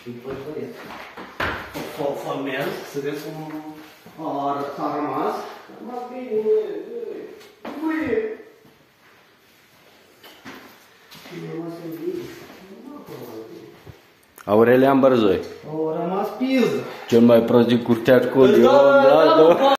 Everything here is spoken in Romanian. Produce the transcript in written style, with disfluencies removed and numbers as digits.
Formel, să vezi cum a rămas. Rămas bine, băie. Aurelian Bărzoi. Au rămas piză. Cel mai prost din curtea școlii.